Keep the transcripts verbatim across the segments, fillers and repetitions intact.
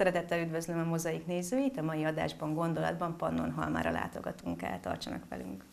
Szeretettel üdvözlöm a Mozaik nézőit, a mai adásban Gondolatban Pannonhalmára látogatunk el, tartsanak velünk!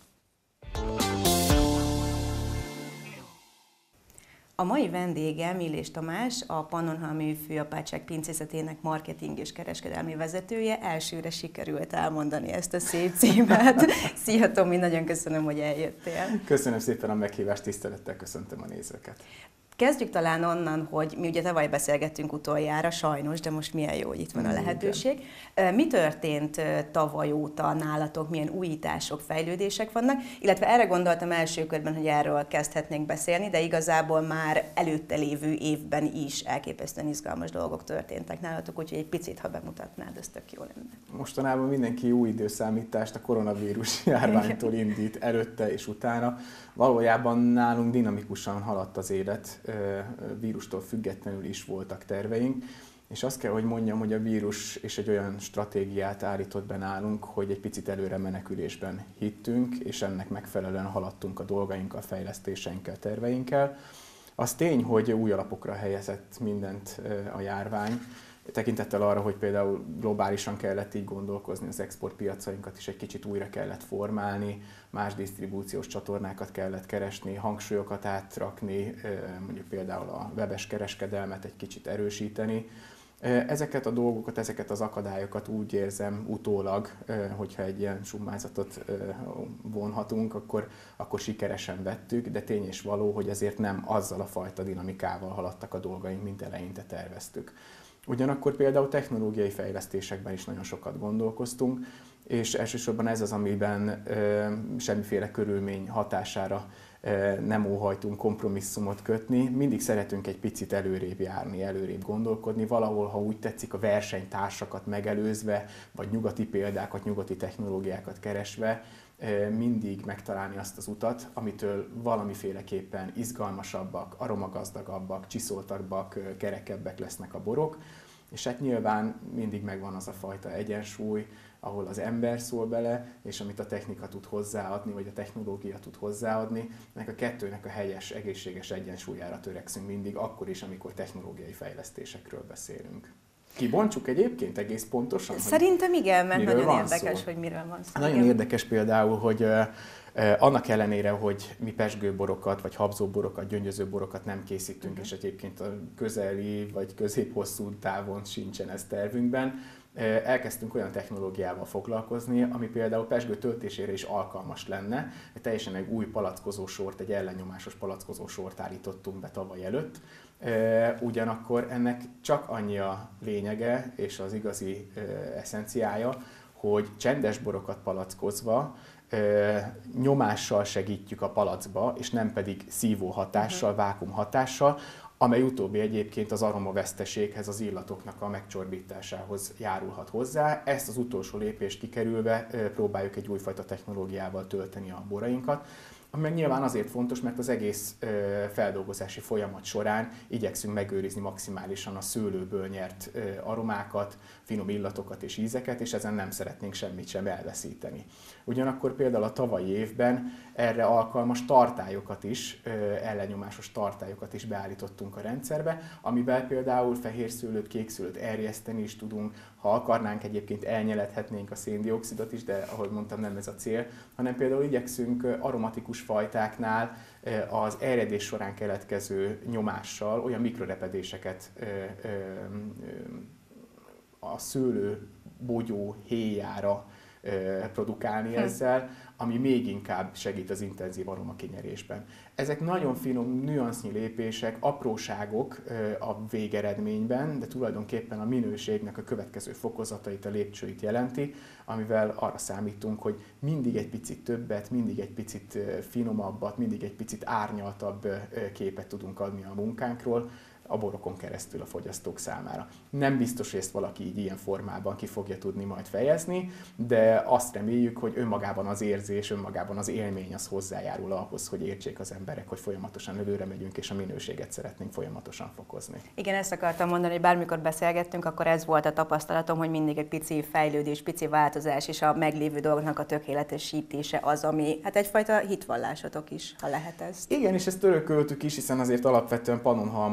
A mai vendégem Illés Tamás, a Pannonhalmi Főapátság Pincészetének marketing és kereskedelmi vezetője. Elsőre sikerült elmondani ezt a szép címet. Szia Tomi, nagyon köszönöm, hogy eljöttél. Köszönöm szépen a meghívást, tisztelettel köszöntöm a nézőket. Kezdjük talán onnan, hogy mi ugye tavaly beszélgettünk utoljára, sajnos, de most milyen jó, hogy itt van a lehetőség. Mi történt tavaly óta nálatok, milyen újítások, fejlődések vannak, illetve erre gondoltam első körben, hogy erről kezdhetnénk beszélni, de igazából már előtte lévő évben is elképesztően izgalmas dolgok történtek nálatok, úgyhogy egy picit, ha bemutatnád, ez tök jó lenne. Mostanában mindenki új időszámítást a koronavírus járványtól indít előtte és utána. Valójában nálunk dinamikusan haladt az élet, vírustól függetlenül is voltak terveink, és azt kell, hogy mondjam, hogy a vírus és egy olyan stratégiát állított be nálunk, hogy egy picit előre menekülésben hittünk, és ennek megfelelően haladtunk a dolgainkkal, fejlesztéseinkkel, terveinkkel. Az tény, hogy új alapokra helyezett mindent a járvány, tekintettel arra, hogy például globálisan kellett így gondolkozni, az exportpiacainkat is egy kicsit újra kellett formálni, más disztribúciós csatornákat kellett keresni, hangsúlyokat átrakni, mondjuk például a webes kereskedelmet egy kicsit erősíteni. Ezeket a dolgokat, ezeket az akadályokat úgy érzem utólag, hogyha egy ilyen summázatot vonhatunk, akkor, akkor sikeresen vettük, de tény és való, hogy ezért nem azzal a fajta dinamikával haladtak a dolgaink, mint eleinte terveztük. Ugyanakkor például technológiai fejlesztésekben is nagyon sokat gondolkoztunk, és elsősorban ez az, amiben ö, semmiféle körülmény hatására ö, nem óhajtunk kompromisszumot kötni. Mindig szeretünk egy picit előrébb járni, előrébb gondolkodni, valahol, ha úgy tetszik, a versenytársakat megelőzve, vagy nyugati példákat, nyugati technológiákat keresve, ö, mindig megtalálni azt az utat, amitől valamiféleképpen izgalmasabbak, aromagazdagabbak, csiszoltabbak, kerekebbek lesznek a borok. És hát nyilván mindig megvan az a fajta egyensúly, ahol az ember szól bele, és amit a technika tud hozzáadni, vagy a technológia tud hozzáadni, ennek a kettőnek a helyes, egészséges egyensúlyára törekszünk mindig, akkor is, amikor technológiai fejlesztésekről beszélünk. Kibontsuk egyébként egész pontosan? Szerintem igen, mert nagyon érdekes, szó. hogy miről van szó. Nagyon igen. Érdekes például, hogy uh, annak ellenére, hogy mi pezsgőborokat, vagy habzóborokat, gyöngyözőborokat nem készítünk, uh-huh. és egyébként a közeli, vagy közép-hosszú távon sincsen ez tervünkben, elkezdtünk olyan technológiával foglalkozni, ami például pezsgő töltésére is alkalmas lenne. Teljesen egy új palackozósort, egy ellennyomásos palackozósort állítottunk be tavaly előtt. Ugyanakkor ennek csak annyi a lényege és az igazi eszenciája, hogy csendes borokat palackozva nyomással segítjük a palackba, és nem pedig szívó hatással, uh-huh. vákum hatással, amely utóbbi egyébként az aromaveszteséghez, az illatoknak a megcsorbításához járulhat hozzá. Ezt az utolsó lépést kikerülve próbáljuk egy újfajta technológiával tölteni a borainkat, ami nyilván azért fontos, mert az egész feldolgozási folyamat során igyekszünk megőrizni maximálisan a szőlőből nyert aromákat, finom illatokat és ízeket, és ezen nem szeretnénk semmit sem elveszíteni. Ugyanakkor például a tavalyi évben erre alkalmas tartályokat is, ellennyomásos tartályokat is beállítottunk a rendszerbe, amivel például fehérszőlőt, kékszőlőt erjeszteni is tudunk, ha akarnánk egyébként elnyeledhetnénk a széndioxidot is, de ahogy mondtam, nem ez a cél, hanem például igyekszünk aromatikus fajtáknál az erjedés során keletkező nyomással olyan mikrorepedéseket a szőlő bogyó héjára produkálni hm. ezzel, ami még inkább segít az intenzív aromakinyerésben. Ezek nagyon finom, nüansznyi lépések, apróságok a végeredményben, de tulajdonképpen a minőségnek a következő fokozatait, a lépcsőit jelenti, amivel arra számítunk, hogy mindig egy picit többet, mindig egy picit finomabbat, mindig egy picit árnyaltabb képet tudunk adni a munkánkról, a borokon keresztül a fogyasztók számára. Nem biztos, hogy ezt valaki így ilyen formában ki fogja tudni majd fejezni, de azt reméljük, hogy önmagában az érzés, önmagában az élmény az hozzájárul ahhoz, hogy értsék az emberek, hogy folyamatosan előre megyünk, és a minőséget szeretnénk folyamatosan fokozni. Igen, ezt akartam mondani, hogy bármikor beszélgettünk, akkor ez volt a tapasztalatom, hogy mindig egy pici fejlődés, pici változás, és a meglévő dolgoknak a tökéletesítése az, ami hát egyfajta hitvallásotok is, ha lehet ez. Igen, és ezt örököltük is, hiszen azért alapvetően Pannonhalma több mint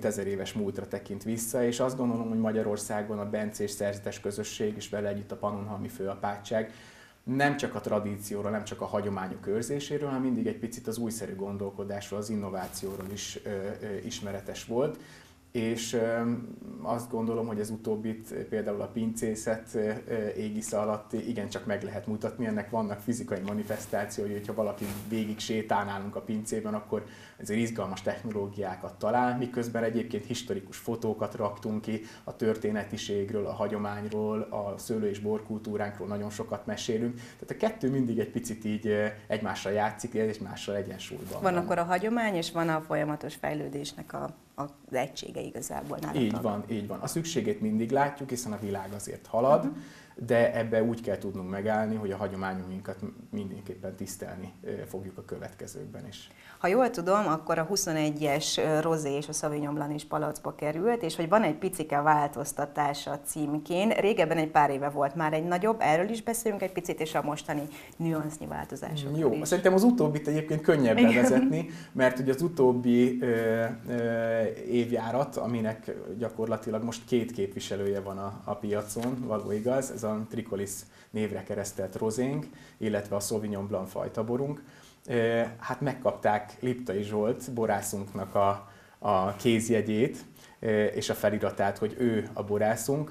mint ezer éves múltra tekint vissza, és azt gondolom, hogy Magyarországon a bencés szerzetes közösség, és vele együtt a pannonhalmi főapátság nem csak a tradícióról, nem csak a hagyományok őrzéséről, hanem mindig egy picit az újszerű gondolkodásról, az innovációról is ö, ö, ismeretes volt. És azt gondolom, hogy ez utóbbit például a pincészet égisze alatt igencsak meg lehet mutatni. Ennek vannak fizikai manifestációi, hogyha valaki végig sétál nálunk a pincében, akkor ezért izgalmas technológiákat talál, miközben egyébként historikus fotókat raktunk ki a történetiségről, a hagyományról, a szőlő- és borkultúránkról nagyon sokat mesélünk. Tehát a kettő mindig egy picit így egymással játszik, és egymással egyensúlyban. Van akkor a hagyomány, és van a folyamatos fejlődésnek a az egysége igazából nálatok. Így van, így van. A szükségét mindig látjuk, hiszen a világ azért halad, uh-huh. de ebbe úgy kell tudnunk megállni, hogy a hagyományainkat mindenképpen tisztelni fogjuk a következőkben is. Ha jól tudom, akkor a huszonegyes rozé és a Sauvignon Blanc is palacba került, és hogy van egy picike változtatás a címkén. Régebben egy pár éve volt már egy nagyobb, erről is beszélünk egy picit, és a mostani nüansznyi változásokról Jó, is. szerintem az utóbbit egyébként könnyebb bevezetni, mert ugye az utóbbi ö, ö, évjárat, aminek gyakorlatilag most két képviselője van a, a piacon, való igaz, ez a Tricolis névre keresztelt rozénk, illetve a Sauvignon Blanc fajta borunk. Hát megkapták Liptai Zsolt borászunknak a, a kézjegyét és a feliratát, hogy ő a borászunk.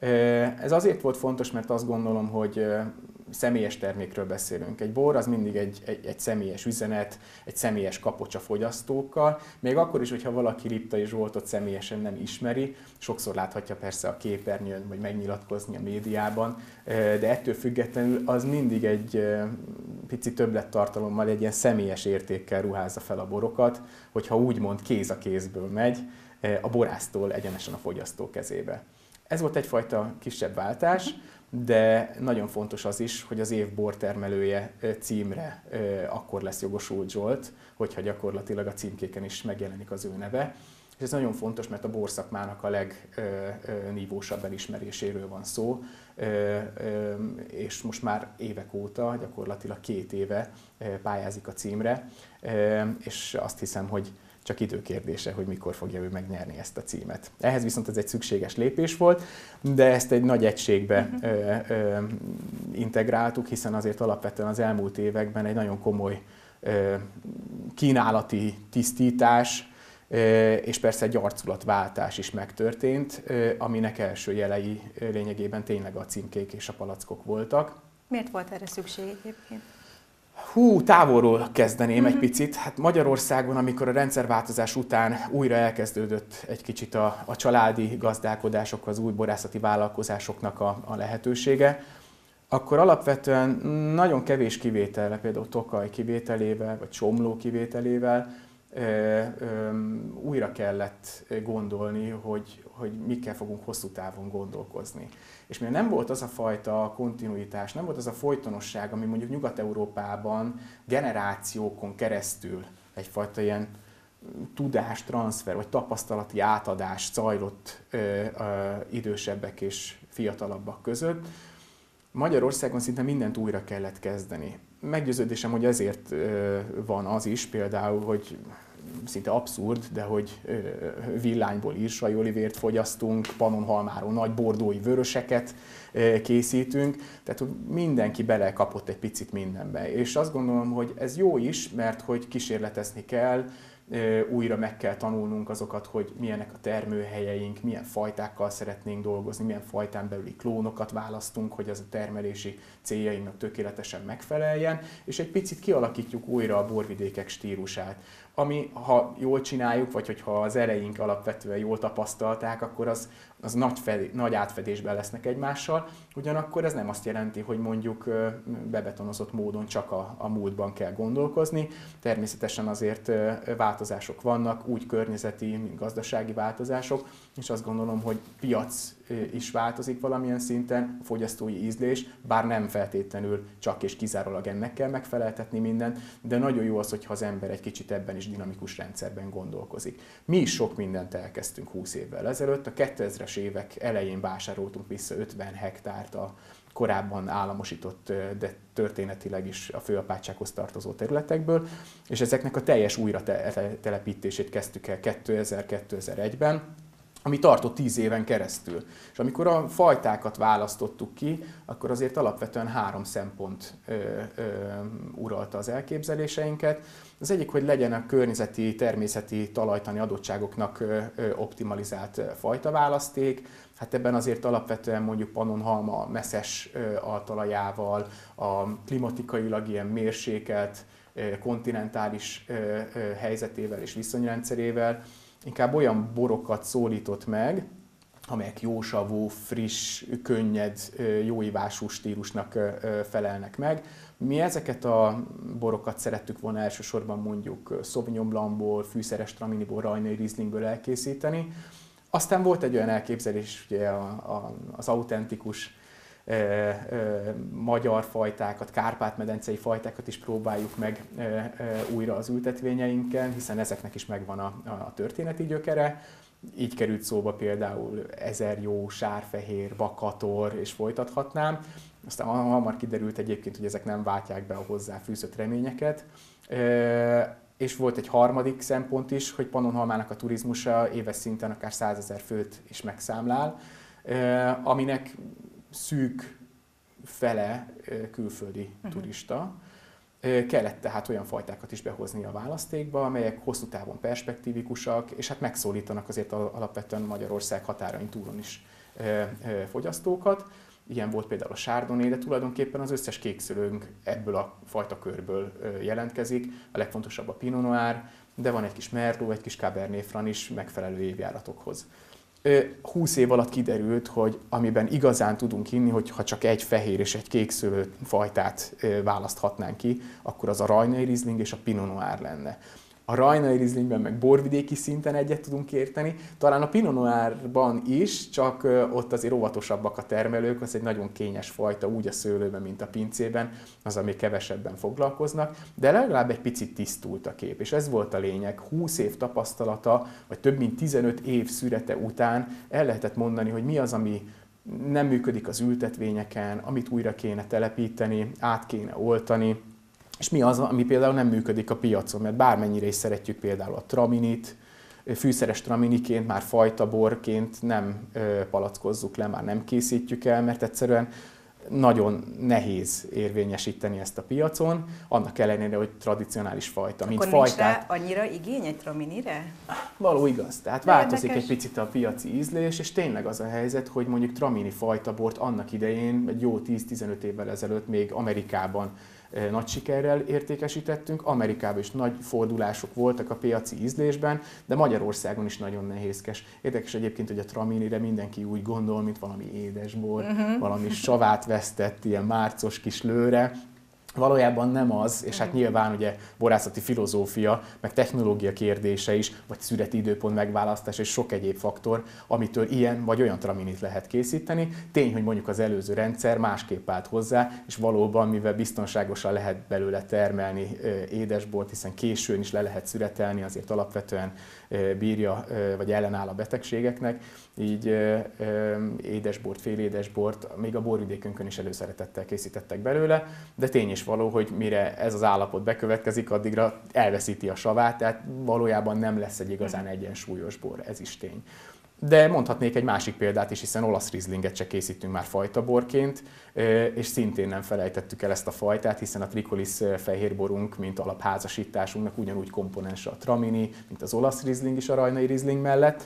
Ez azért volt fontos, mert azt gondolom, hogy személyes termékről beszélünk. Egy bor az mindig egy, egy, egy személyes üzenet, egy személyes kapocs a fogyasztókkal, még akkor is, hogyha valaki Liptai Zsoltot személyesen nem ismeri, sokszor láthatja persze a képernyőn, vagy megnyilatkozni a médiában, de ettől függetlenül az mindig egy pici többlettartalommal, egy ilyen személyes értékkel ruházza fel a borokat, hogyha úgymond kéz a kézből megy, a borásztól egyenesen a fogyasztó kezébe. Ez volt egyfajta kisebb váltás, de nagyon fontos az is, hogy az év bortermelője címre akkor lesz jogosult Zsolt, hogyha gyakorlatilag a címkéken is megjelenik az ő neve. És ez nagyon fontos, mert a borszakmának a legnívósabb elismeréséről van szó, és most már évek óta, gyakorlatilag két éve pályázik a címre, és azt hiszem, hogy csak időkérdése, hogy mikor fogja ő megnyerni ezt a címet. Ehhez viszont ez egy szükséges lépés volt, de ezt egy nagy egységbe ö, ö, integráltuk, hiszen azért alapvetően az elmúlt években egy nagyon komoly ö, kínálati tisztítás, ö, és persze egy arculatváltás is megtörtént, ö, aminek első jelei lényegében tényleg a címkék és a palackok voltak. Miért volt erre szükség egyébként? Hú, távolról kezdeném uh-huh. egy picit. Hát Magyarországon, amikor a rendszerváltozás után újra elkezdődött egy kicsit a, a családi gazdálkodások, az új borászati vállalkozásoknak a, a lehetősége, akkor alapvetően nagyon kevés kivétellel, például Tokaj kivételével, vagy Somló kivételével ö, ö, újra kellett gondolni, hogy, hogy mikkel fogunk hosszú távon gondolkozni. És mivel nem volt az a fajta kontinuitás, nem volt az a folytonosság, ami mondjuk Nyugat-Európában generációkon keresztül egyfajta ilyen tudástranszfer vagy tapasztalati átadás zajlott ö, ö, idősebbek és fiatalabbak között, Magyarországon szinte mindent újra kellett kezdeni. Meggyőződésem, hogy ezért ö, van az is például, hogy szinte abszurd, de hogy villányból írsai olivért fogyasztunk, pannonhalmáról nagy bordói vöröseket készítünk, tehát mindenki belekapott egy picit mindenbe. És azt gondolom, hogy ez jó is, mert hogy kísérletezni kell, újra meg kell tanulnunk azokat, hogy milyenek a termőhelyeink, milyen fajtákkal szeretnénk dolgozni, milyen fajtán belüli klónokat választunk, hogy az a termelési céljainknak tökéletesen megfeleljen, és egy picit kialakítjuk újra a borvidékek stílusát. Ami, ha jól csináljuk, vagy hogyha az ereink alapvetően jól tapasztalták, akkor az, az nagy, fedé, nagy átfedésben lesznek egymással. Ugyanakkor ez nem azt jelenti, hogy mondjuk bebetonozott módon csak a, a múltban kell gondolkozni. Természetesen azért változások vannak, úgy környezeti, mint gazdasági változások, és azt gondolom, hogy piac is változik valamilyen szinten, a fogyasztói ízlés, bár nem feltétlenül csak és kizárólag ennek kell megfeleltetni mindent, de nagyon jó az, hogyha az ember egy kicsit ebben is dinamikus rendszerben gondolkozik. Mi is sok mindent elkezdtünk húsz évvel ezelőtt, a kétezres évek elején vásároltunk vissza ötven hektárt a korábban államosított, de történetileg is a főapátsághoz tartozó területekből, és ezeknek a teljes újratelepítését kezdtük el kétezer-kétezer-egyben, ami tartott tíz éven keresztül. És amikor a fajtákat választottuk ki, akkor azért alapvetően három szempont ö, ö, uralta az elképzeléseinket. Az egyik, hogy legyen a környezeti, természeti, talajtani adottságoknak ö, ö, optimalizált fajtaválaszték. Hát ebben azért alapvetően mondjuk Pannonhalma messzes ö, altalajával, a klimatikailag ilyen mérsékelt, ö, kontinentális ö, ö, helyzetével és viszonyrendszerével inkább olyan borokat szólított meg, amelyek jósavú, friss, könnyed, jóivású stílusnak felelnek meg. Mi ezeket a borokat szerettük volna elsősorban mondjuk Sauvignon Blancból, fűszeres Traminiból, rajnai Rieslingből elkészíteni. Aztán volt egy olyan elképzelés, ugye a, a, az autentikus e, e, magyar fajtákat, Kárpát-medencei fajtákat is próbáljuk meg e, e, újra az ültetvényeinken, hiszen ezeknek is megvan a, a történeti gyökere. Így került szóba például Ezerjó, Sárfehér, Bakator, és folytathatnám. Aztán hamar kiderült egyébként, hogy ezek nem váltják be a hozzá fűzött reményeket. E, és volt egy harmadik szempont is, hogy Pannonhalmának a turizmusa éves szinten akár százezer főt is megszámlál, e, aminek szűk fele külföldi uh-huh. turista. Kellett tehát olyan fajtákat is behozni a választékba, amelyek hosszú távon perspektívikusak, és hát megszólítanak azért alapvetően Magyarország határain túlon is fogyasztókat. Ilyen volt például a Chardonnay, de tulajdonképpen az összes kékszőlőnk ebből a fajtakörből jelentkezik. A legfontosabb a Pinot Noir, de van egy kis Merlot, egy kis Cabernet Franc is megfelelő évjáratokhoz. húsz év alatt kiderült, hogy amiben igazán tudunk inni, hogyha csak egy fehér és egy kékszőlő fajtát választhatnánk ki, akkor az a rajnai Riesling és a Pinot Noir lenne. A rajnai Rieslingben meg borvidéki szinten egyet tudunk érteni, talán a Pinot Noirban is, csak ott azért óvatosabbak a termelők, az egy nagyon kényes fajta, úgy a szőlőben, mint a pincében, az, ami kevesebben foglalkoznak, de legalább egy picit tisztult a kép, és ez volt a lényeg. húsz év tapasztalata, vagy több mint tizenöt év szürete után el lehetett mondani, hogy mi az, ami nem működik az ültetvényeken, amit újra kéne telepíteni, át kéne oltani, és mi az, ami például nem működik a piacon, mert bármennyire is szeretjük például a traminit, fűszeres traminiként, már fajtaborként nem palackozzuk le, már nem készítjük el, mert egyszerűen nagyon nehéz érvényesíteni ezt a piacon, annak ellenére, hogy tradicionális fajta. Mint akkor fajtát, nincs rá annyira igény egy traminire? Való igaz, tehát de változik érdekes. Egy picit a piaci ízlés, és tényleg az a helyzet, hogy mondjuk tramini fajtabort annak idején, egy jó tíz-tizenöt évvel ezelőtt még Amerikában nagy sikerrel értékesítettünk, Amerikában is nagy fordulások voltak a piaci ízlésben, de Magyarországon is nagyon nehézkes. Érdekes egyébként, hogy a traminire mindenki úgy gondol, mint valami édesbor, uh-huh. valami savát vesztett, ilyen márcos kis lőre. Valójában nem az, és hát nyilván ugye borászati filozófia, meg technológia kérdése is, vagy szüreti időpont megválasztás és sok egyéb faktor, amitől ilyen vagy olyan traminit lehet készíteni. Tény, hogy mondjuk az előző rendszer másképp állt hozzá, és valóban, mivel biztonságosan lehet belőle termelni édesbort, hiszen későn is le lehet szüretelni, azért alapvetően bírja, vagy ellenáll a betegségeknek, így édesbort, félédesbort, még a borvidékünkön is előszeretettel készítettek belőle, de tény is való, hogy mire ez az állapot bekövetkezik, addigra elveszíti a savát, tehát valójában nem lesz egy igazán egyensúlyos bor, ez is tény. De mondhatnék egy másik példát is, hiszen olasz Rieslinget se készítünk már fajtaborként, és szintén nem felejtettük el ezt a fajtát, hiszen a Tricolis fehérborunk, mint alapházasításunknak ugyanúgy komponense a tramini, mint az olasz Riesling is a rajnai Riesling mellett.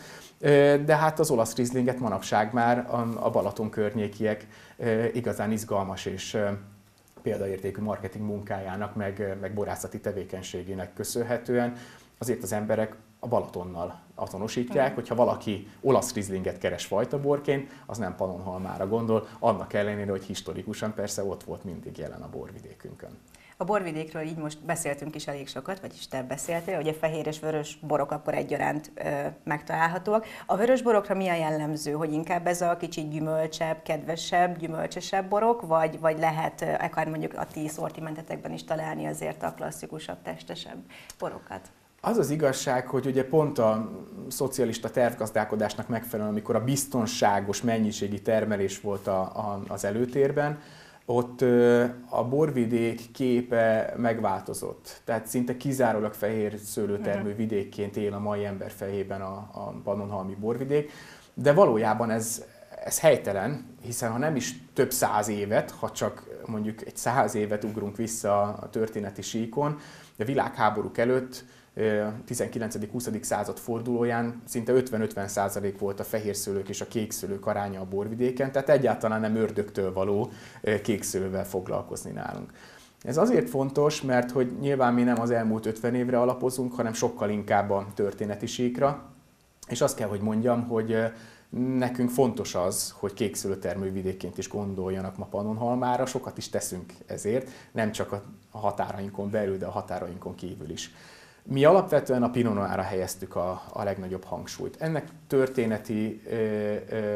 De hát az olasz Rieslinget manapság már a Balaton környékiek igazán izgalmas és példaértékű marketing munkájának, meg, meg borászati tevékenységének köszönhetően azért az emberek a Balatonnal azonosítják, hogyha valaki olasz Rieslinget keres fajtaborként, az nem Pannonhalmára gondol, annak ellenére, hogy historikusan persze ott volt mindig jelen a borvidékünkön. A borvidékről így most beszéltünk is elég sokat, vagyis te beszéltél, hogy a fehér és vörös borok akkor egyaránt ö, megtalálhatóak. A vörös borokra mi a jellemző, hogy inkább ez a kicsit gyümölcsebb, kedvesebb, gyümölcsesebb borok, vagy, vagy lehet akár mondjuk a ti szortimentetekben is találni azért a klasszikusabb, testesebb borokat? Az az igazság, hogy ugye pont a szocialista tervgazdálkodásnak megfelelően, amikor a biztonságos mennyiségi termelés volt a, a, az előtérben, ott a borvidék képe megváltozott. Tehát szinte kizárólag fehér szőlőtermő vidékként él a mai ember fejében a, a pannonhalmi borvidék, de valójában ez, ez helytelen, hiszen ha nem is több száz évet, ha csak mondjuk egy száz évet ugrunk vissza a történeti síkon, a világháborúk előtt tizenkilencedik-huszadik század fordulóján szinte ötven-ötven százalék volt a fehérszőlők és a kékszőlők aránya a borvidéken, tehát egyáltalán nem ördögtől való kékszőlővel foglalkozni nálunk. Ez azért fontos, mert hogy nyilván mi nem az elmúlt ötven évre alapozunk, hanem sokkal inkább a történeti síkra, és azt kell, hogy mondjam, hogy nekünk fontos az, hogy kékszőlőtermővidékként is gondoljanak ma Pannonhalmára, sokat is teszünk ezért, nem csak a határainkon belül, de a határainkon kívül is. Mi alapvetően a Pinot Noirra helyeztük a, a legnagyobb hangsúlyt. Ennek történeti ö, ö,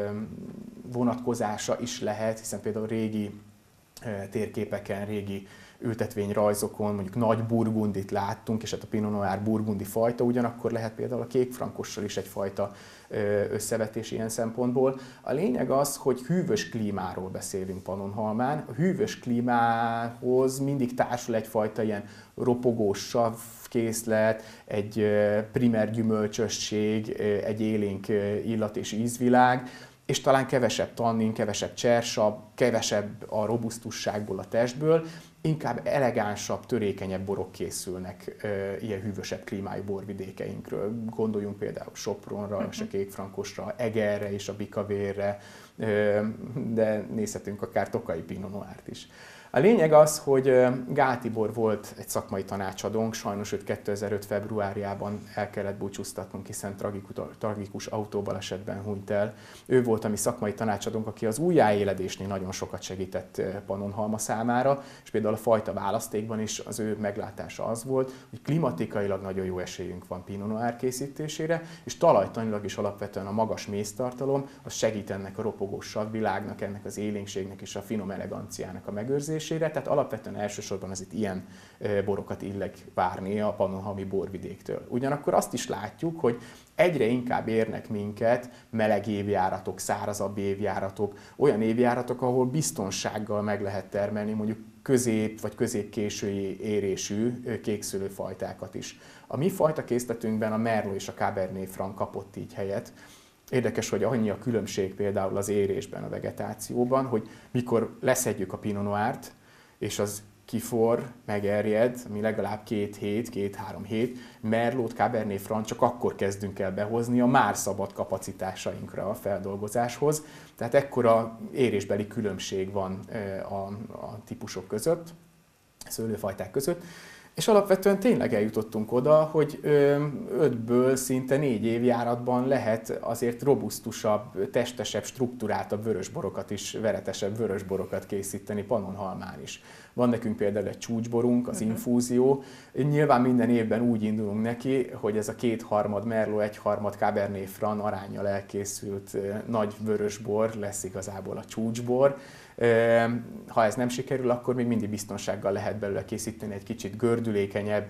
vonatkozása is lehet, hiszen például régi ö, térképeken, régi ültetvényrajzokon mondjuk nagy burgundit láttunk, és hát a Pinot Noir burgundi fajta, ugyanakkor lehet például a kékfrankossal is egyfajta összevetés ilyen szempontból. A lényeg az, hogy hűvös klímáról beszélünk Pannonhalmán. A hűvös klímához mindig társul egyfajta ilyen ropogós savkészlet, egy primer gyümölcsösség, egy élénk illat és ízvilág, és talán kevesebb tannin, kevesebb csersav, kevesebb a robusztusságból a testből, inkább elegánsabb, törékenyebb borok készülnek e, ilyen hűvösebb klímájú borvidékeinkről. Gondoljunk például Sopronra, uh-huh. és a kékfrankosra, Egerre és a Bikavérre, e, de nézhetünk akár Tokaji Pinot Noirt is. A lényeg az, hogy Gál Tibor volt egy szakmai tanácsadónk, sajnos őt kétezer-öt februárjában el kellett búcsúztatnunk, hiszen tragikus autóbalesetben hunyt el. Ő volt a mi szakmai tanácsadónk, aki az újjáéledésnél nagyon sokat segített Pannonhalma számára, és például a fajta választékban is az ő meglátása az volt, hogy klimatikailag nagyon jó esélyünk van Pinot Noir készítésére, és talajtanilag is alapvetően a magas méztartalom, az segít ennek a ropogós savvilágnak, ennek az élénkségnek és a finom eleganciának a megőrzésére. Tehát alapvetően elsősorban az itt ilyen borokat illeg várni a pannonhalmi borvidéktől. Ugyanakkor azt is látjuk, hogy egyre inkább érnek minket meleg évjáratok, szárazabb évjáratok, olyan évjáratok, ahol biztonsággal meg lehet termelni mondjuk közép vagy középkésői érésű kékszőlőfajtákat is. A mi fajta készletünkben a Merlot és a Cabernet Franc kapott így helyet. Érdekes, hogy annyi a különbség például az érésben, a vegetációban, hogy mikor leszedjük a Pinot Noirt, és az kifor, megerjed, ami legalább két hét, két-három hét, Merlot, Cabernet Franc csak akkor kezdünk el behozni a már szabad kapacitásainkra a feldolgozáshoz. Tehát ekkora érésbeli különbség van a, a típusok között, a szőlőfajták között. És alapvetően tényleg eljutottunk oda, hogy ötből szinte négy évjáratban lehet azért robusztusabb, testesebb, struktúráltabb vörösborokat is, veretesebb vörösborokat készíteni Pannonhalmán is. Van nekünk például egy csúcsborunk, az infúzió. Nyilván minden évben úgy indulunk neki, hogy ez a kétharmad Merlot, egyharmad Cabernet Franc aránnyal elkészült nagy vörösbor lesz igazából a csúcsbor. Ha ez nem sikerül, akkor még mindig biztonsággal lehet belőle készíteni egy kicsit gördülékenyebb,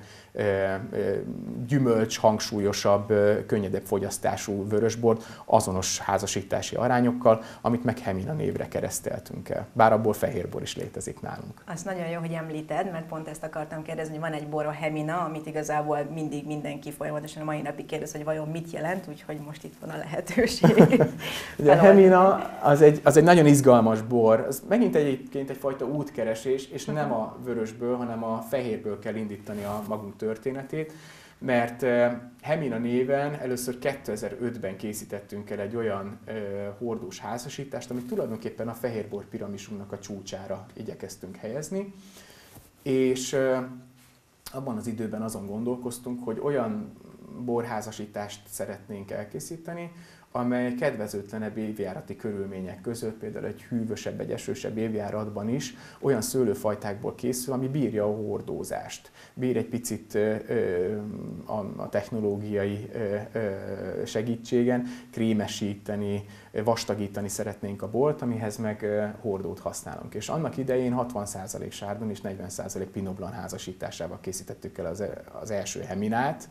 gyümölcs hangsúlyosabb, könnyedebb fogyasztású vörösbort azonos házasítási arányokkal, amit meg Hemina névre kereszteltünk el. Bár abból fehérbor is létezik nálunk. Az nagyon jó, hogy említed, mert pont ezt akartam kérdezni, hogy van egy bor, a Hemina, amit igazából mindig mindenki folyamatosan a mai napig kérdez, hogy vajon mit jelent, úgyhogy most itt van a lehetőség. De a Hemina az egy, az egy nagyon izgalmas bor. Az megint egyébként egyfajta útkeresés, és nem a vörösből, hanem a fehérből kell indítani a magunk történetét, mert Hemina néven először kétezer-ötben készítettünk el egy olyan uh, hordós házasítást, amit tulajdonképpen a fehérbor piramisunknak a csúcsára igyekeztünk helyezni, és uh, abban az időben azon gondolkoztunk, hogy olyan borházasítást szeretnénk elkészíteni, amely kedvezőtlenebb évjárati körülmények között, például egy hűvösebb, egy esősebb évjáratban is olyan szőlőfajtákból készül, ami bírja a hordózást. Bír egy picit ö, a, a technológiai ö, ö, segítségen krémesíteni, vastagítani szeretnénk a bort, amihez meg ö, hordót használunk. És annak idején hatvan százalék sárdon és negyven százalék Pinot Blanc házasításával készítettük el az, az első Heminát,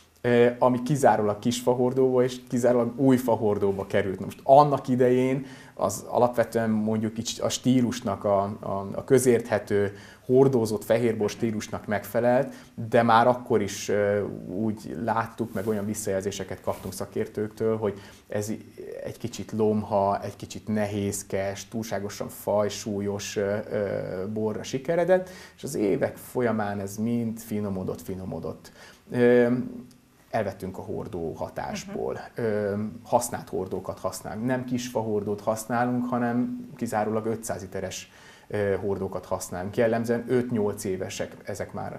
ami kizárólag kisfahordóba és kizárólag új fahordóba került. Most annak idején az alapvetően mondjuk így a stílusnak, a, a, a közérthető, hordózott fehérbor stílusnak megfelelt, de már akkor is úgy láttuk, meg olyan visszajelzéseket kaptunk szakértőktől, hogy ez egy kicsit lomha, egy kicsit nehézkes, túlságosan fajsúlyos borra sikeredett, és az évek folyamán ez mind finomodott, finomodott. Elvettünk a hordó hatásból. Uh-huh. Használt hordókat használunk. Nem kisfahordót használunk, hanem kizárólag ötszáz literes hordókat használunk. Jellemzően öt-nyolc évesek ezek már,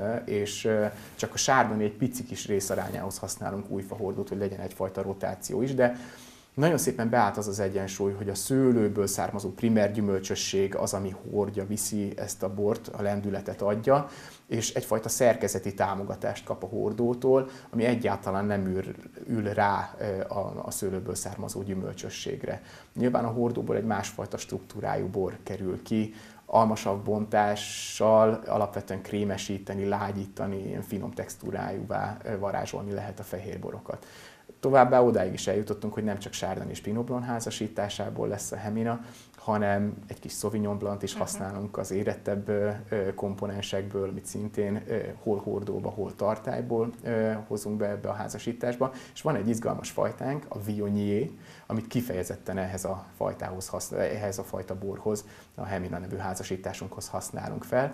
és csak a sárdoni egy pici kis részarányához használunk új fahordót, hogy legyen egyfajta rotáció is, de nagyon szépen beállt az az egyensúly, hogy a szőlőből származó primer gyümölcsösség az, ami hordja, viszi ezt a bort, a lendületet adja, és egyfajta szerkezeti támogatást kap a hordótól, ami egyáltalán nem ül, ül rá a, a szőlőből származó gyümölcsösségre. Nyilván a hordóból egy másfajta struktúrájú bor kerül ki, almasabb bontással alapvetően krémesíteni, lágyítani, ilyen finom textúrájúvá varázsolni lehet a fehérborokat. Továbbá odáig is eljutottunk, hogy nem csak Chardonnay és Pinot Blanc házasításából lesz a Hemina, hanem egy kis Sauvignon Blanc is használunk az érettebb komponensekből, amit szintén hol hordóba, hol tartályból hozunk be ebbe a házasításba. És van egy izgalmas fajtánk, a Viognier, amit kifejezetten ehhez a fajtához, ehhez a fajta borhoz, a Hemina nevű házasításunkhoz használunk fel.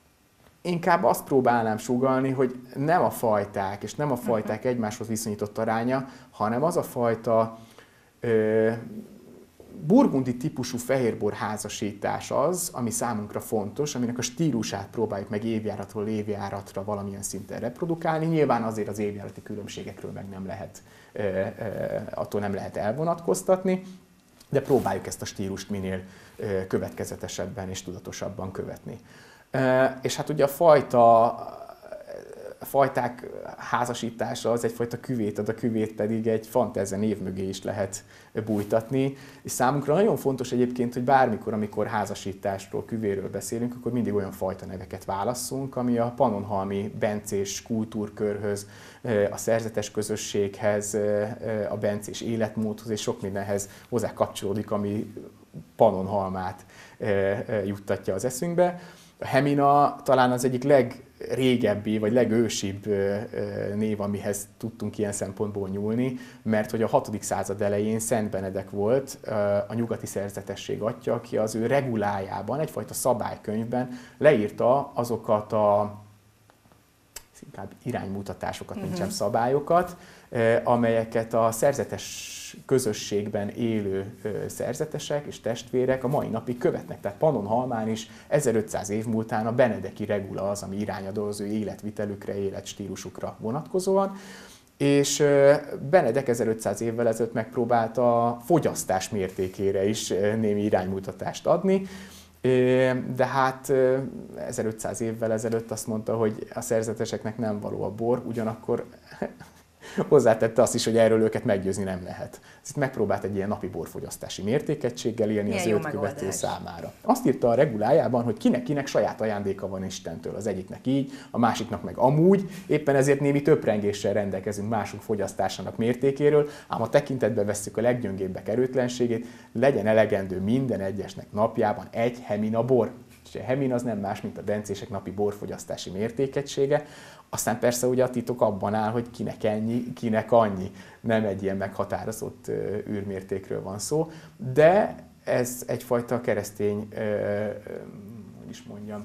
Inkább azt próbálnám sugallni, hogy nem a fajták, és nem a fajták egymáshoz viszonyított aránya, hanem az a fajta ö, burgundi típusú fehérbor házasítás az, ami számunkra fontos, aminek a stílusát próbáljuk meg évjáratról évjáratra valamilyen szinten reprodukálni. Nyilván azért az évjárati különbségekről meg nem lehet, ö, ö, attól nem lehet elvonatkoztatni, de próbáljuk ezt a stílust minél ö, következetesebben és tudatosabban követni. És hát ugye a fajta, a fajták házasítása az egyfajta küvét ad, a küvét pedig egy fantázia név mögé is lehet bújtatni. És számunkra nagyon fontos egyébként, hogy bármikor, amikor házasításról, küvéről beszélünk, akkor mindig olyan fajta neveket válasszunk, ami a pannonhalmi bencés kultúrkörhöz, a szerzetes közösséghez, a bencés életmódhoz és sok mindenhez hozzá kapcsolódik, ami Pannonhalmát juttatja az eszünkbe. A Hemina talán az egyik legrégebbi, vagy legősibb név, amihez tudtunk ilyen szempontból nyúlni, mert hogy a hatodik század elején Szent Benedek volt a nyugati szerzetesség atya, aki az ő regulájában, egyfajta szabálykönyvben leírta azokat a inkább iránymutatásokat, uh-huh. mint sem szabályokat, amelyeket a szerzetes közösségben élő szerzetesek és testvérek a mai napig követnek. Tehát Pannonhalmán is ezerötszáz év múltán a benedeki regula az, ami irányadó az ő életvitelükre, életstílusukra vonatkozóan. És Benedek ezerötszáz évvel ezelőtt megpróbált a fogyasztás mértékére is némi iránymutatást adni, de hát ezerötszáz évvel ezelőtt azt mondta, hogy a szerzeteseknek nem való a bor, ugyanakkor hozzátette azt is, hogy erről őket meggyőzni nem lehet. Itt megpróbált egy ilyen napi borfogyasztási mértékegységgel élni az öt követő számára. Azt írta a regulájában, hogy kinek-kinek saját ajándéka van Istentől. Az egyiknek így, a másiknak meg amúgy, éppen ezért némi töprengéssel rendelkezünk másunk fogyasztásának mértékéről, ám ha tekintetbe vesszük a leggyöngébbek erőtlenségét, legyen elegendő minden egyesnek napjában egy Hemina bor. És a Hemin az nem más, mint a bencések napi borfogyasztási mértékegysége. Aztán persze ugye a titok abban áll, hogy kinek ennyi, kinek annyi. Nem egy ilyen meghatározott űrmértékről van szó, de ez egyfajta keresztény, hogy is mondjam,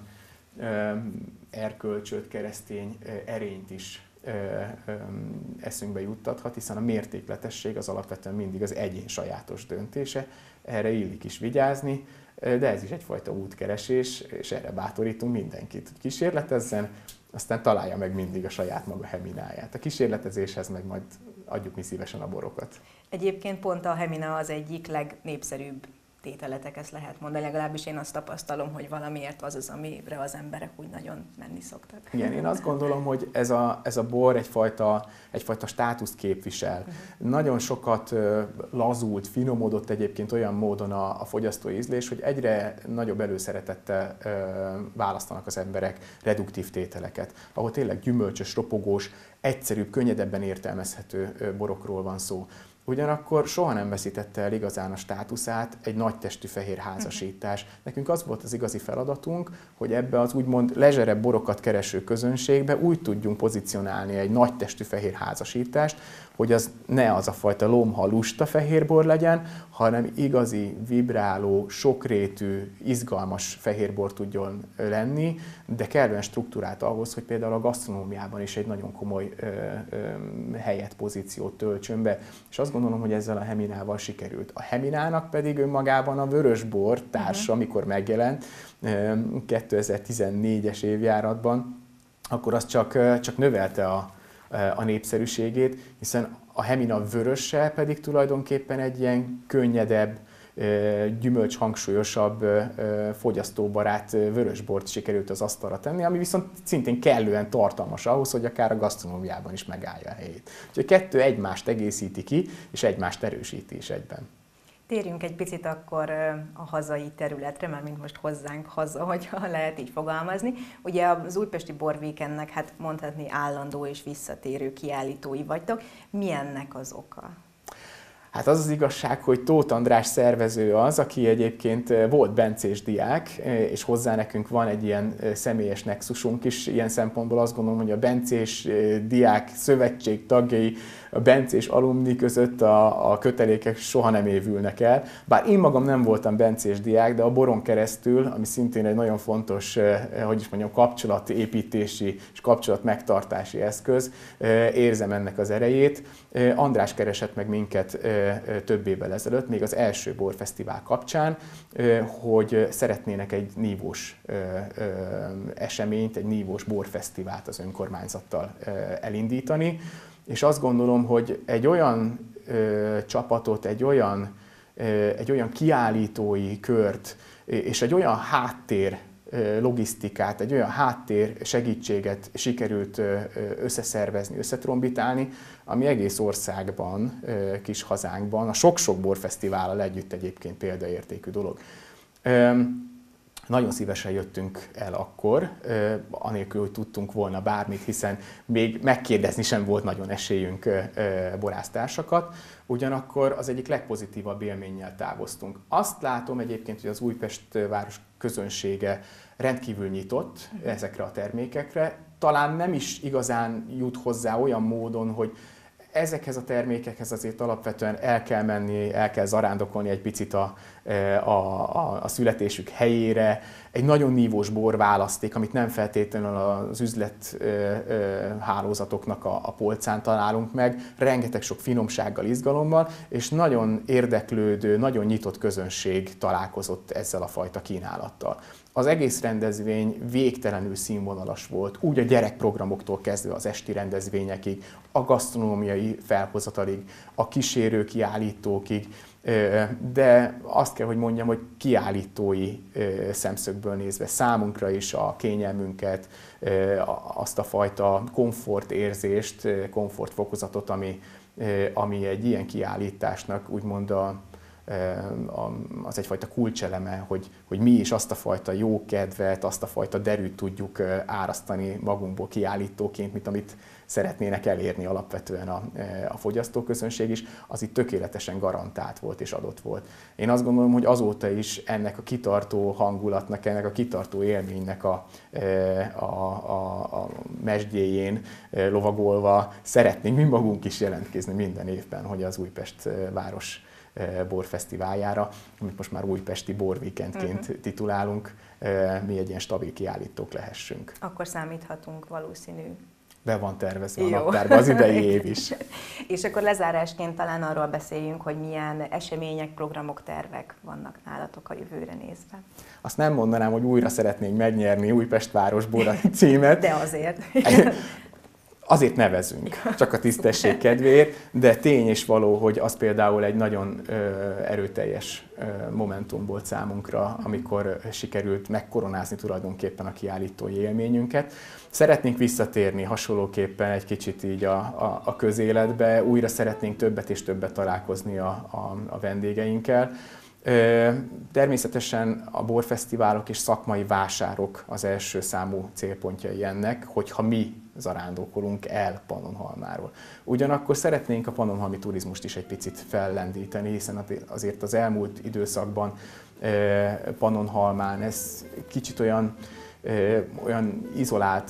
erkölcsöt, keresztény erényt is eszünkbe juttathat, hiszen a mértékletesség az alapvetően mindig az egyén sajátos döntése. Erre illik is vigyázni, de ez is egyfajta útkeresés, és erre bátorítunk mindenkit, hogy kísérletezzen, aztán találja meg mindig a saját maga Hemináját. A kísérletezéshez meg majd adjuk mi szívesen a borokat. Egyébként pont a Hemina az egyik legnépszerűbb tételetek, ezt lehet mondani, legalábbis én azt tapasztalom, hogy valamiért az az, amire az emberek úgy nagyon menni szoktak. Igen, én azt gondolom, hogy ez a, ez a bor egyfajta, egyfajta státuszt képvisel. Uh-huh. Nagyon sokat lazult, finomodott egyébként olyan módon a, a fogyasztói ízlés, hogy egyre nagyobb előszeretettel ö, választanak az emberek reduktív tételeket, ahol tényleg gyümölcsös, ropogós, egyszerűbb, könnyedebben értelmezhető borokról van szó. Ugyanakkor soha nem veszítette el igazán a státuszát egy nagytestű fehér házasítás. Nekünk az volt az igazi feladatunk, hogy ebbe az úgymond lezserebb borokat kereső közönségbe úgy tudjunk pozícionálni egy nagytestű fehér házasítást, hogy az ne az a fajta lomha lusta fehérbor legyen, hanem igazi, vibráló, sokrétű, izgalmas fehérbor tudjon lenni, de kellően struktúrát ahhoz, hogy például a gasztronómiában is egy nagyon komoly ö, ö, helyet, pozíciót töltsön be. És azt gondolom, hogy ezzel a Heminával sikerült. A Heminának pedig önmagában a vörösbor társa, uh-huh. amikor megjelent kétezer-tizennégyes évjáratban, akkor az csak, csak növelte a a népszerűségét, hiszen a Hemina vörössel pedig tulajdonképpen egy ilyen könnyedebb, gyümölcshangsúlyosabb, fogyasztóbarát vörösbort sikerült az asztalra tenni, ami viszont szintén kellően tartalmas ahhoz, hogy akár a gasztronómiában is megállja a helyét. Úgyhogy a kettő egymást egészíti ki, és egymást erősíti is egyben. Térjünk egy picit akkor a hazai területre, mert mint most hozzánk haza, hogyha lehet így fogalmazni. Ugye az Újpesti Borweekendnek hát mondhatni állandó és visszatérő kiállítói vagytok. Mi ennek az oka? Hát az az igazság, hogy Tóth András szervező az, aki egyébként volt bencés diák, és hozzá nekünk van egy ilyen személyes nexusunk is. Ilyen szempontból azt gondolom, hogy a bencés diák szövetség tagjai, a bencés alumni között a, a kötelékek soha nem évülnek el. Bár én magam nem voltam bencés diák, de a boron keresztül, ami szintén egy nagyon fontos, hogy is mondjam, kapcsolatépítési és kapcsolatmegtartási eszköz, érzem ennek az erejét. András keresett meg minket több évvel ezelőtt, még az első borfesztivál kapcsán, hogy szeretnének egy nívós eseményt, egy nívós borfesztivált az önkormányzattal elindítani. És azt gondolom, hogy egy olyan ö, csapatot, egy olyan, ö, egy olyan kiállítói kört, és egy olyan háttér ö, logisztikát, egy olyan háttér segítséget sikerült ö, összeszervezni, összetrombitálni, ami egész országban, ö, kis hazánkban, a sok-sok borfesztivállal együtt egyébként példaértékű dolog. Ö, Nagyon szívesen jöttünk el akkor, anélkül, hogy tudtunk volna bármit, hiszen még megkérdezni sem volt nagyon esélyünk borásztársakat, ugyanakkor az egyik legpozitívabb élménnyel távoztunk. Azt látom egyébként, hogy az Újpest város közönsége rendkívül nyitott ezekre a termékekre, talán nem is igazán jut hozzá olyan módon, hogy ezekhez a termékekhez azért alapvetően el kell menni, el kell zarándokolni egy picit a, a, a, a születésük helyére. Egy nagyon nívós borválaszték, amit nem feltétlenül az üzlet hálózatoknak a, a polcán találunk meg, rengeteg sok finomsággal, izgalommal, és nagyon érdeklődő, nagyon nyitott közönség találkozott ezzel a fajta kínálattal. Az egész rendezvény végtelenül színvonalas volt, úgy a gyerekprogramoktól kezdve az esti rendezvényekig, a gasztronómiai felhozatalig, a kísérő kiállítókig, de azt kell, hogy mondjam, hogy kiállítói szemszögből nézve számunkra is a kényelmünket, azt a fajta komfortérzést, komfortfokozatot, ami, ami egy ilyen kiállításnak úgymond a az egyfajta kulcseleme, hogy, hogy mi is azt a fajta jókedvet, azt a fajta derűt tudjuk árasztani magunkból kiállítóként, mint amit szeretnének elérni alapvetően a, a fogyasztóközönség is, az itt tökéletesen garantált volt és adott volt. Én azt gondolom, hogy azóta is ennek a kitartó hangulatnak, ennek a kitartó élménynek a, a, a, a mesdjéjén lovagolva szeretnénk mi magunk is jelentkezni minden évben, hogy az Újpest város borfesztiváljára, amit most már Újpesti Borweekendként uh-huh. titulálunk, mi egy ilyen stabil kiállítók lehessünk. Akkor számíthatunk valószínű. Be van tervezve a naptárba az idei év is. És akkor lezárásként talán arról beszéljünk, hogy milyen események, programok, tervek vannak nálatok a jövőre nézve. Azt nem mondanám, hogy újra szeretnénk megnyerni Újpest város bora címet. De azért. Azért nevezünk, csak a tisztesség kedvéért, de tény és való, hogy az például egy nagyon ö, erőteljes ö, momentum volt számunkra, amikor sikerült megkoronázni tulajdonképpen a kiállítói élményünket. Szeretnénk visszatérni hasonlóképpen egy kicsit így a, a, a közéletbe, újra szeretnénk többet és többet találkozni a, a, a vendégeinkkel. Természetesen a borfesztiválok és szakmai vásárok az első számú célpontjai ennek, hogyha mi zarándokolunk el Pannonhalmáról. Ugyanakkor szeretnénk a pannonhalmi turizmust is egy picit fellendíteni, hiszen azért az elmúlt időszakban Pannonhalmán ez kicsit olyan olyan izolált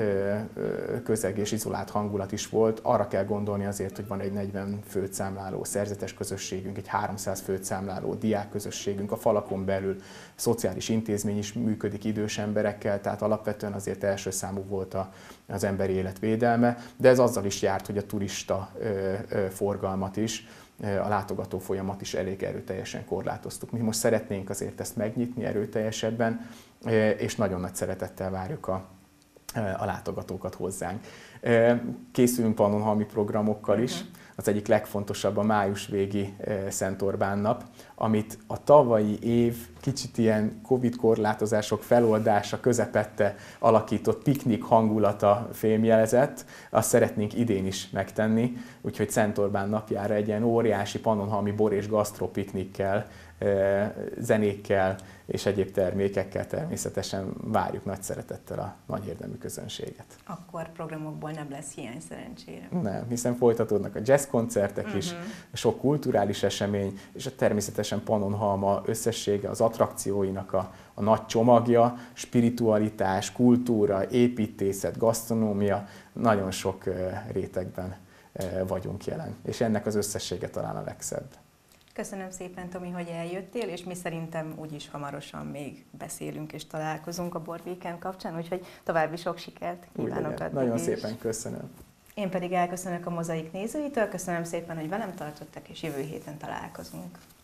közeg és izolált hangulat is volt. Arra kell gondolni azért, hogy van egy negyven főt számláló szerzetes közösségünk, egy háromszáz főt számláló diákközösségünk, a falakon belül szociális intézmény is működik idős emberekkel, tehát alapvetően azért első számú volt az emberi élet védelme, de ez azzal is járt, hogy a turista forgalmat is, a látogató folyamat is elég erőteljesen korlátoztuk. Mi most szeretnénk azért ezt megnyitni erőteljesebben, és nagyon nagy szeretettel várjuk a, a látogatókat hozzánk. Készülünk pannonhalmi programokkal is. Az egyik legfontosabb a május végi Szent Orbán nap, amit a tavalyi év kicsit ilyen Covid korlátozások feloldása közepette alakított piknik hangulata fémjelezett. Azt szeretnénk idén is megtenni, úgyhogy Szent Orbán napjára egy ilyen óriási pannonhalmi bor- és gasztropiknikkel, zenékkel és egyéb termékekkel természetesen várjuk nagy szeretettel a nagy érdemű közönséget. Akkor programokból nem lesz hiány szerencsére. Nem, hiszen folytatódnak a jazzkoncertek uh-huh. is, sok kulturális esemény, és a természetesen Pannonhalma összessége, az attrakcióinak a, a nagy csomagja, spiritualitás, kultúra, építészet, gasztronómia, nagyon sok rétegben vagyunk jelen, és ennek az összessége talán a legszebb. Köszönöm szépen, Tomi, hogy eljöttél, és mi szerintem úgyis hamarosan még beszélünk és találkozunk a Borweekend kapcsán, úgyhogy további sok sikert kívánok addig. Nagyon szépen köszönöm. Én pedig elköszönök a Mozaik nézőitől, köszönöm szépen, hogy velem tartottak, és jövő héten találkozunk.